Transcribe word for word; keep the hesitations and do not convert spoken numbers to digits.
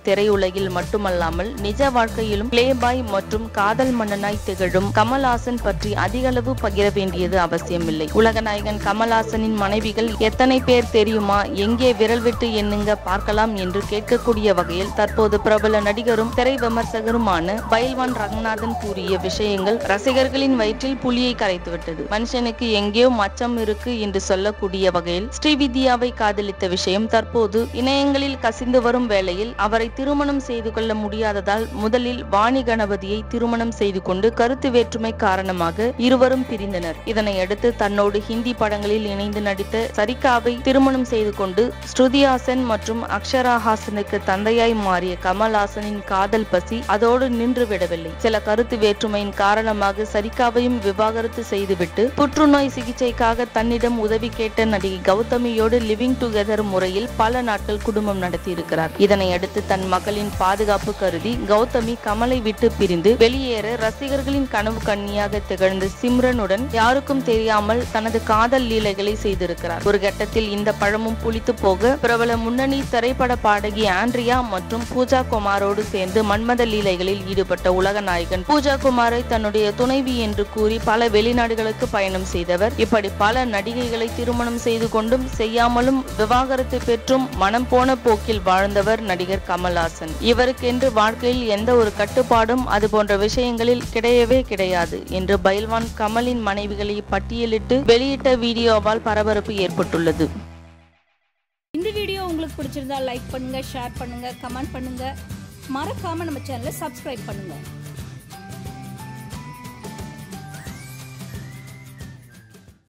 திரையுலகில் மட்டுமல்லாமல் நிஜ வாழ்க்கையிலும் பிளேபாய் மற்றும் காதல் மன்னனாய் திகழும் கமல்ஹாசன் பற்றி அதிகளவு பகிர வேண்டியது அவசியமில்லை. உலகநாயகன் கமல்ஹாசனின் மனைவிகள் எத்தனை பேர் தெரியுமா? எங்கே விரல் விட்டு எண்ணுங்க பார்க்கலாம் என்று கேட்கக்கூடிய வகையில் தற்போது பிரபல நடிகரும் திரை விமர்சகருமான பயில்வான் ரங்கநாதன் கூறிய விஷயங்கள் ரசிகர்களின் வயிற்றில் புலியை கரைத்துவிட்டது. மனுஷனுக்கு எங்கேயோ மச்சம் இருக்கு என்று சொல்லக்கூடிய வகையில் ஸ்ரீவித்யாவை காதலித்த விஷயம் தற்போது இணையங்களில் கசிந்து வரும் வேளையில் அவரை திருமணம் செய்து கொள்ள முடியாததால் முதலில் வாணி கணபதியை திருமணம் செய்து கொண்டு கருத்து வேற்றுமை காரணமாக இருவரும் பிரிந்தனர். இதனையடுத்து தன்னோடு ஹிந்தி படங்களில் இணைந்து நடித்த சரிகாவை திருமணம் செய்து கொண்டு ஸ்ருதிஹாசன் மற்றும் அக்ஷரா ஹாசனுக்கு தந்தையாய் மாறிய கமல்ஹாசனின் காதல் பசி அதோடு நின்று விடவில்லை. சில கருத்து வேற்றுமையின் காரணமாக சரிகாவையும் விவாகரத்து செய்துவிட்டு புற்றுநோய் சிகிச்சைக்காக தன்னிடம் உதவி கேட்ட நடிகை கௌதமியோடு லிவிங் டுகெதர் முறையில் பல நாட்கள் குடும்பம் நடத்தி இருக்கிறார். இதனையடுத்து தன் மகளின் பாதுகாப்பு கருதி கௌதமி கமலை விட்டு பிரிந்து வெளியேற ரசிகர்களின் கனவு கண்ணியாக திகழ்ந்த சிம்ரனுடன் யாருக்கும் தெரியாமல் தனது காதல் லீலைகளை செய்திருக்கிறார். ஒரு கட்டத்தில் இந்த பழமும் புளித்து போக பிரபல முன்னணி திரைப்பட பாடகி ஆண்ட்ரியா மற்றும் பூஜா குமாரோடு சேர்ந்து மன்மத லீலைகளில் ஈடுபட்ட உலக நாயகன் பூஜா குமாரை தன்னுடைய துணைவி என்று கூறி பல வெளிநாடுகளுக்கு பயணம் செய்தவர். இப்படி பல நடிகைகளை திருமணம் செய்து கொண்டும் செய்யாமலும் விவாகரத்து பெற்றும் மனம் போன போக்கில் வாழ்ந்தவர் நடிகர் கமல்ஹாசன். இவருக்கென்று வாழ்க்கையில் எந்த ஒரு கட்டுப்பாடும் அது போன்ற விஷயங்களில் கிடையவே கிடையாது என்று பயில்வான் கமலின் மனைவிகளை பட்டியலிட்டு வெளியிட்ட வீடியோவால் பரபரப்பு ஏற்பட்டுள்ளது. இந்த வீடியோ உங்களுக்கு பிடிச்சிருந்தா லைக் பண்ணுங்க, ஷேர் பண்ணுங்க, கமெண்ட் பண்ணுங்க. மறக்காம நம்ம சேனலை சப்ஸ்கிரைப் பண்ணுங்க.